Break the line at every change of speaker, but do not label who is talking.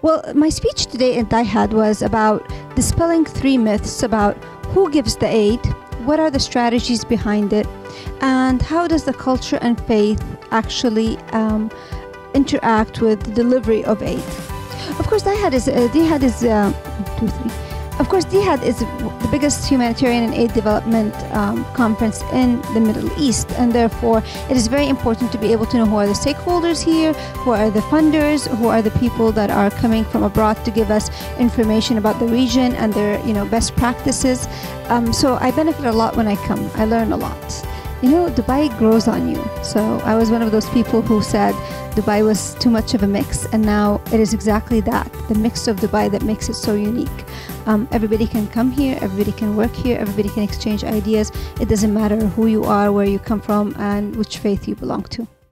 Well, my speech today in DIHAD was about dispelling 3 myths about who gives the aid, what are the strategies behind it, and how does the culture and faith actually interact with the delivery of aid. Of course, DIHAD is the biggest humanitarian and aid development conference in the Middle East, and therefore it is very important to be able to know who are the stakeholders here, who are the funders, who are the people that are coming from abroad to give us information about the region and their best practices. So I benefit a lot when I come. I learn a lot. Dubai grows on you. So I was one of those people who said Dubai was too much of a mix, and now it is exactly that, the mix of Dubai that makes it so unique. Everybody can come here, everybody can work here, everybody can exchange ideas. It doesn't matter who you are, where you come from, and which faith you belong to.